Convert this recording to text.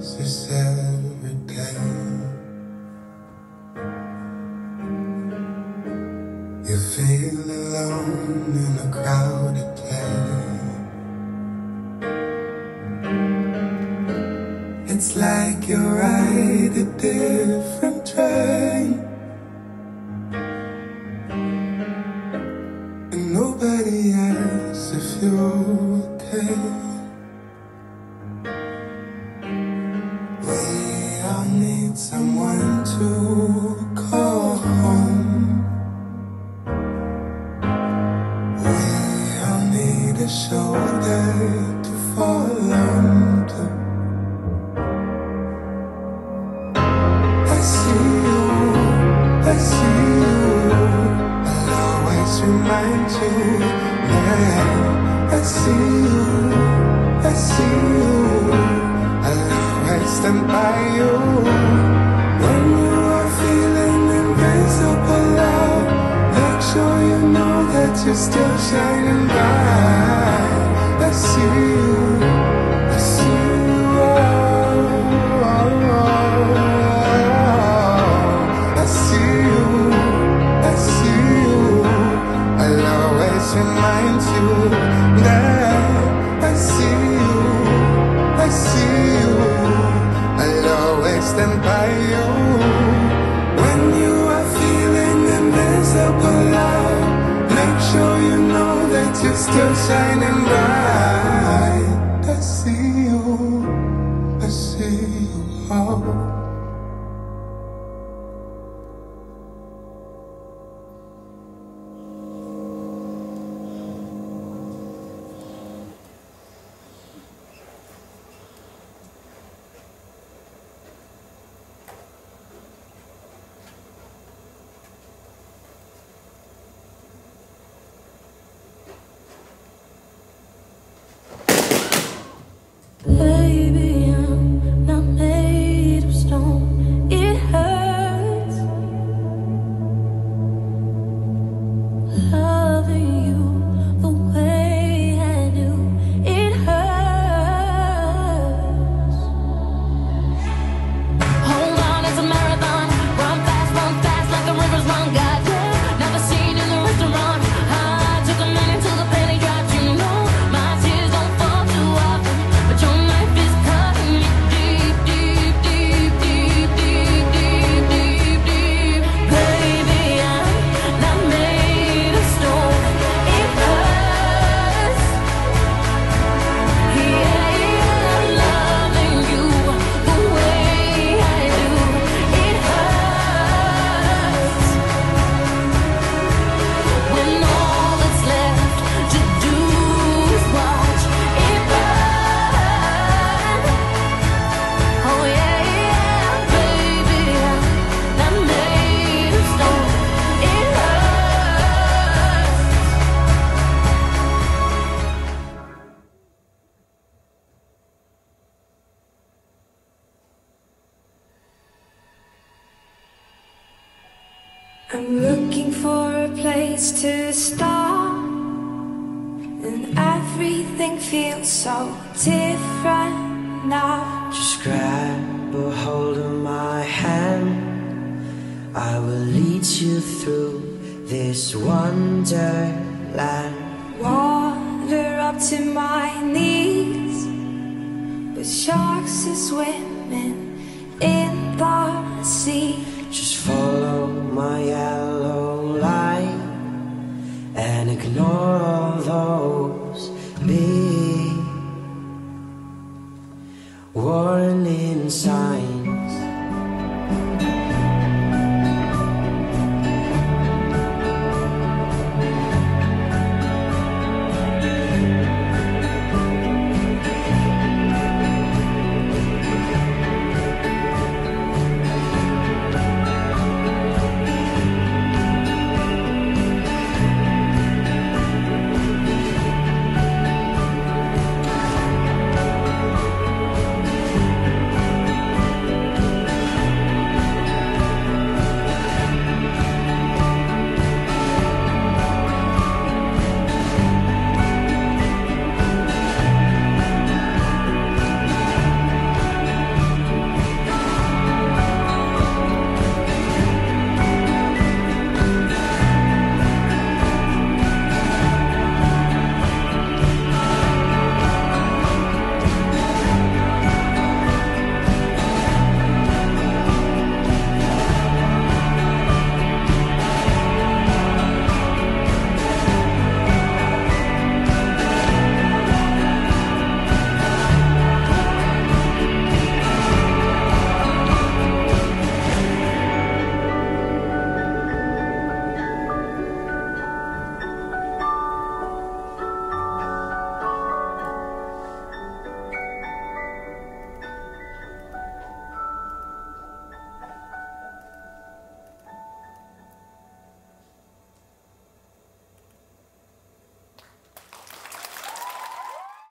this every day. You feel alone in a crowded place. It's like you ride a different train, and nobody asks if you're okay. We all need someone to call home. We all need a shoulder to fall onto. I see you, I see you. I'll always remind you, yeah. I see you, I see you. I'll always stand by you. When you are feeling invisible love, make sure you know that you're still shining bright. I see you, I see you. I see you, I see you. I'll always remind you that I see you, I see you. I'll always stand by you. When you are feeling invisible love, make sure you know that you're still shining bright. I see you, I see you. Oh. Baby, I'm not made of stone. It hurts loving you the way I do. It hurts. Hold on, it's a marathon. Run fast like the rivers run. God, yeah. Never seen in the restaurant. I took a minute till the penny dropped. You know my tears don't fall too often, but your knife is cutting me deep, deep, deep, deep, deep, deep, deep, deep. Baby, I'm not made of stone. It hurts. Yeah, loving you the way I do. It hurts. When all that's left to do is watch it burn. Oh yeah, baby, I'm not made of stone. It hurts. I'm looking for a place to start, and everything feels so different now. Just grab a hold of my hand. I will lead you through this wonderland. Water up to my knees, but sharks are swimming in the sea.